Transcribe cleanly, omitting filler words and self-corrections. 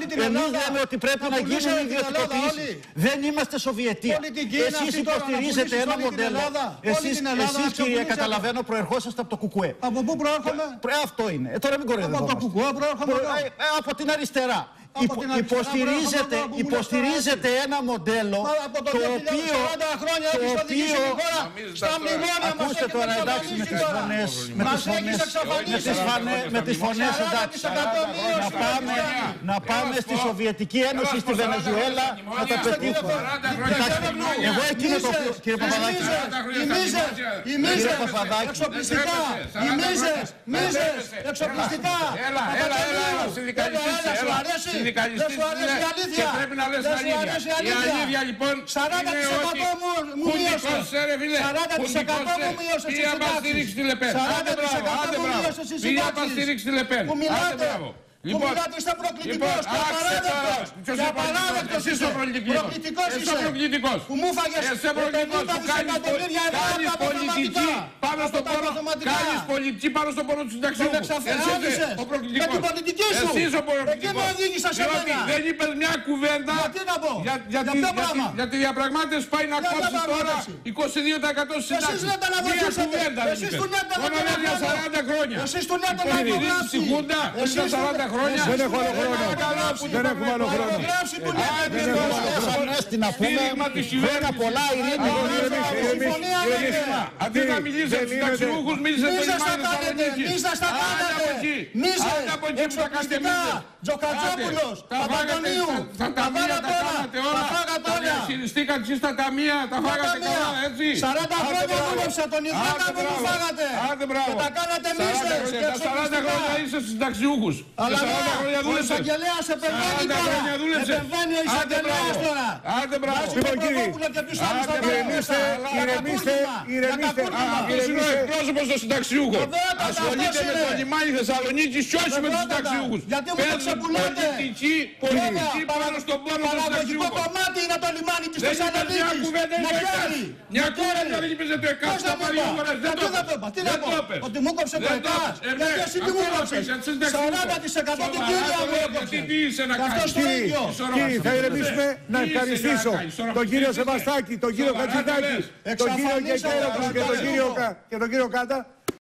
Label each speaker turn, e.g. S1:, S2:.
S1: Εμείς λέμε ότι πρέπει να γίνουν ιδιωτικοποιήσεις. Δεν είμαστε Σοβιετία. Εσείς υποστηρίζετε ένα μοντέλο. Εσείς, κύριε, καταλαβαίνω, προερχόσαστε από το ΚΚΕ.
S2: Από πού προέρχομαι?
S1: Αυτό είναι. Τώρα μην κοροϊδεύετε.
S2: Από το ΚΚΕ προέρχομαι.
S1: Από την αριστερά. Υποστηρίζετε ένα μοντέλο
S2: το οποίο 40 χρόνια έχεις οδηγήσει τη χώρα στα μνημόνια μας.
S1: Ακούστε τώρα, εντάξει, με τις φωνές, εντάξει. Να πάμε στη Σοβιετική Ένωση, στη Βενεζουέλα, να τα πετύχουμε. Εγώ εκείνο το οποίο, κύριε Παπαδάκη.
S2: Οι μίζες, εξοπλιστικά, οι μίζες, εξοπλιστικά.
S3: Έλα, συνδικαλιστής και πρέπει να λες αλήθεια. Η αλήθεια λοιπόν είναι ότι χουντικός ρε φίλε, χουντικός πήγε να πας στηρίξει τη Λεπέν. Άντε μπράβο, πήγε να πας στηρίξει τη Λεπέν. Άντε μπράβο.
S2: Που μιλάτε είστε προκλητικός και απαράδεκτος. Και απαράδεκτος είσαι. Προκλητικός είσαι. Που μου φάγες 50 δισεκατομμύρια ευρώ από τα
S3: πολιτική πάνω στον πόνο. Κάνεις πολιτική πάνω στον πόνο του συνταξιούχου. Εσύ ο προκλητικός.
S2: Με την πολιτική σου.
S3: Εσύ είσαι ο προκλητικός.
S2: Εκεί με οδήγησα σε μένα.
S3: Δεν είπες μια κουβέντα.
S2: Γιατί να πω.
S3: Για τη διαπραγμάτευση πάει να κόψεις τώρα 22% στις συντάξεις.
S2: Εσείς λέτε να βοηθήσετε. Εσείς του λέτε να
S3: βοηθήσετε.
S2: Εσείς του λέτε να
S3: βοηθήσετε.
S4: Δεν έχω άλλο χρόνο. Δεν έχουμε άλλο χρόνο.
S1: Ανέστη να πούμε, χρόνια πολλά, ειρήνη.
S3: Αντί να μιλήσεις στους ταξιούχους, μίλησε το λιμάνι Θεσσαλονίκης.
S2: Μίζες τα κάνετε. Μίζες, εξοπλιστικά. Τζοκατζόπουλος, Παπαντονίου.
S3: Τα ταμεία τα κάνατε όλα. Τα διαχειριστήκατε εσείς τα ταμεία, τα φάγατε καλά, έτσι.
S2: 40 χρόνια δούλεψα τον Ιδρύτα που μου φάγατε. Και τα κάνατε μίζες.
S3: Τα 40 χρόνια είσαι στους ταξιούχους.
S2: Αλλά ο εισαγγελέας επεμβαίνει τώρα. Επεμβαίνει ο εισαγγελέας τώρα.
S3: Άντε μπράβο.
S4: Λοιπόν κύριε, ηρεμήστε.
S3: Αυτός είναι ο εκπρόσωπος των συνταξιούχων. Ασχολείται με το λιμάνι Θεσσαλονίκης και όχι με τους συνταξιούχους.
S2: Γιατί μου το ξεπουλάτε.
S3: Πολιτική πάνω στον πόνο των
S2: συνταξιούχων. Το κομμάτι είναι το λιμάνι της Θεσσαλονίκης.
S3: Μια κουβέντα δεν είπες το ΕΚΑΣ στα παλιόγορες. Δεν το είπες.
S2: Τι να πω. Ότι μου κόψε το ΕΚΑΣ. Γιατί εσύ τι μου κόψες. 40% την κύρια μου έκοψε.
S4: Κύριε, θα ηρεμήσουμε. Να ευχαριστήσω τον κύριο Σεβαστάκη, τον κύριο Χατζηδάκη, τον κύριο Κεκέροπουλο και τον κύριο Κάτα.